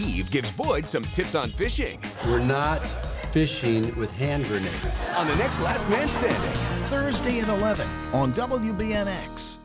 Steve gives Boyd some tips on fishing. We're not fishing with hand grenades. On the next Last Man Standing. Thursday at 11 on WBNX.